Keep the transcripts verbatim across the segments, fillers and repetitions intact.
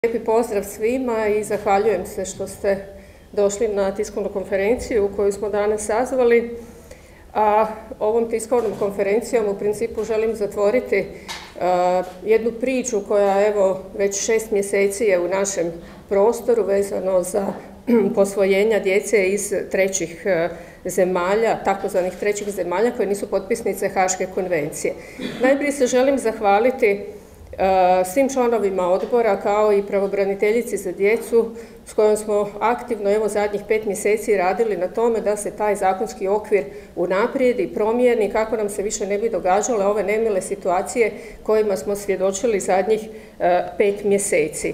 Lijepi pozdrav svima i zahvaljujem se što ste došli na tiskovnu konferenciju koju smo danas sazvali. A ovom tiskovnom konferencijom u principu želim zatvoriti a, jednu priču koja evo već šest mjeseci je u našem prostoru vezano za posvojenja djece iz trećih a, zemalja, takozvanih trećih zemalja koje nisu potpisnice Haške konvencije. Najprije se želim zahvaliti svim članovima odbora kao i pravobraniteljici za djecu s kojom smo aktivno evo zadnjih pet mjeseci radili na tome da se taj zakonski okvir unaprijedi, promijeni kako nam se više ne bi događale ove nemile situacije kojima smo svjedočili zadnjih pet mjeseci.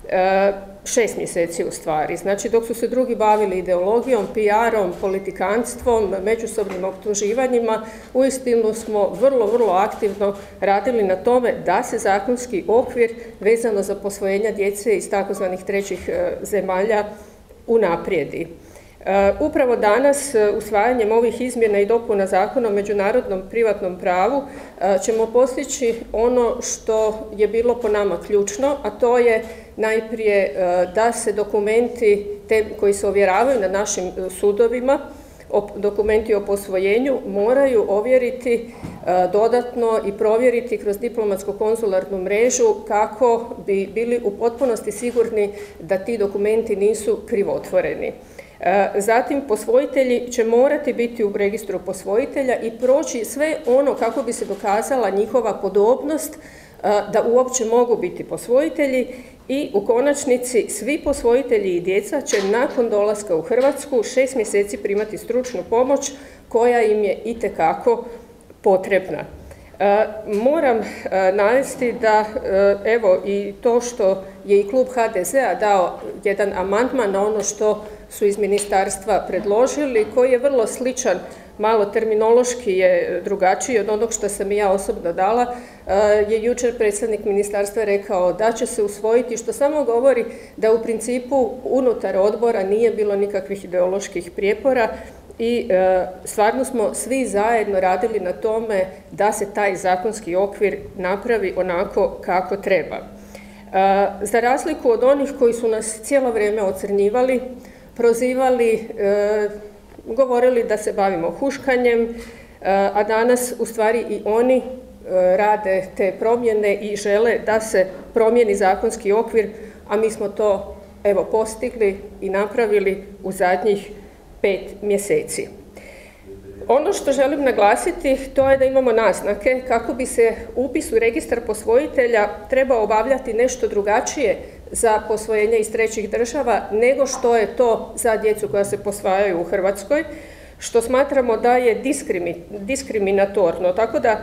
Šest mjeseci u stvari. Znači dok su se drugi bavili ideologijom, P R-om, politikanstvom, međusobnim optuživanjima, uistinu smo vrlo, vrlo aktivno radili na tome da se zakonski okvir vezano za posvojenja djece iz takozvanih trećih zemalja unaprijedi. Upravo danas, usvajanjem ovih izmjena i dopuna Zakona o međunarodnom privatnom pravu, ćemo postići ono što je bilo po nama ključno, a to je najprije da se dokumenti te koji se ovjeravaju na našim sudovima, dokumenti o posvojenju, moraju ovjeriti dodatno i provjeriti kroz diplomatsko-konzularnu mrežu kako bi bili u potpunosti sigurni da ti dokumenti nisu krivotvoreni. Zatim, posvojitelji će morati biti u registru posvojitelja i proći sve ono kako bi se dokazala njihova podobnost da uopće mogu biti posvojitelji i u konačnici svi posvojitelji i djeca će nakon dolaska u Hrvatsku šest mjeseci primati stručnu pomoć koja im je itekako potrebna. Moram navesti da evo i to što je i klub H D Z-a dao jedan amandman na ono što su iz ministarstva predložili, koji je vrlo sličan, malo terminološki je drugačiji od onog što sam i ja osobno dala, je jučer predstavnik ministarstva rekao da će se usvojiti, što samo govori da u principu unutar odbora nije bilo nikakvih ideoloških prijepora i e, stvarno smo svi zajedno radili na tome da se taj zakonski okvir napravi onako kako treba. E, za razliku od onih koji su nas cijelo vrijeme ocrnjivali, prozivali, e, govorili da se bavimo huškanjem, e, a danas u stvari i oni e, rade te promjene i žele da se promijeni zakonski okvir, a mi smo to evo postigli i napravili u zadnjih pet mjeseci. Ono što želim naglasiti to je da imamo naznake kako bi se upis u registar posvojitelja trebao obavljati nešto drugačije za posvojenje iz trećih država nego što je to za djecu koja se posvajaju u Hrvatskoj, što smatramo da je diskrimi, diskriminatorno. Tako da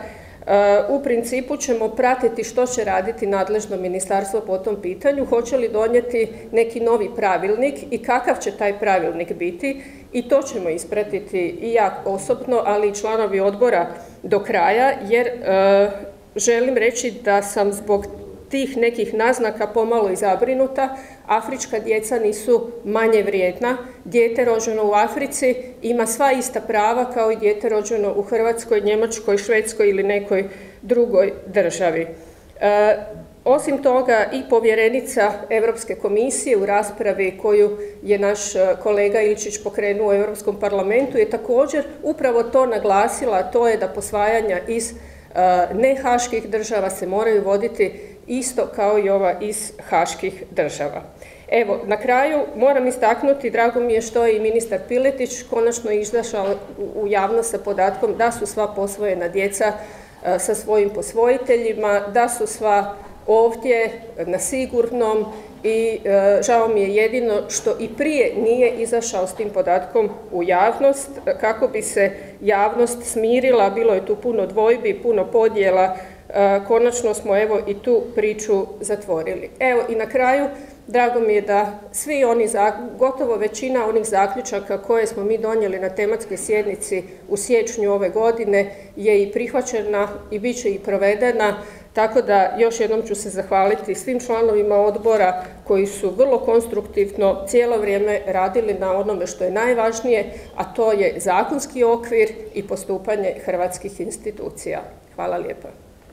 u principu ćemo pratiti što će raditi nadležno ministarstvo po tom pitanju, hoće li donijeti neki novi pravilnik i kakav će taj pravilnik biti, i to ćemo ispratiti i ja osobno, ali i članovi odbora do kraja, jer e, želim reći da sam zbog tih nekih naznaka pomalo i zabrinuta. Afrička djeca nisu manje vrijedna. Dijete rođeno u Africi ima sva ista prava kao i dijete rođeno u Hrvatskoj, Njemačkoj, Švedskoj ili nekoj drugoj državi. E, osim toga i povjerenica Europske komisije u raspravi koju je naš kolega Ilčić pokrenuo u Europskom parlamentu je također upravo to naglasila, a to je da posvajanja iz nehaških država se moraju voditi isto kao i ova iz haških država. Evo, na kraju moram istaknuti, drago mi je što je i ministar Piletić konačno izašao u javnost sa podatkom da su sva posvojena djeca sa svojim posvojiteljima, da su sva ovdje na sigurnom i e, žao mi je jedino što i prije nije izašao s tim podatkom u javnost kako bi se javnost smirila, bilo je tu puno dvojbi, puno podjela, e, konačno smo evo i tu priču zatvorili. Evo i na kraju, drago mi je da svi oni, gotovo većina onih zaključaka koje smo mi donijeli na tematskoj sjednici u siječnju ove godine je i prihvaćena i bit će i provedena. Tako da još jednom ću se zahvaliti svim članovima odbora koji su vrlo konstruktivno cijelo vrijeme radili na onome što je najvažnije, a to je zakonski okvir i postupanje hrvatskih institucija. Hvala lijepa.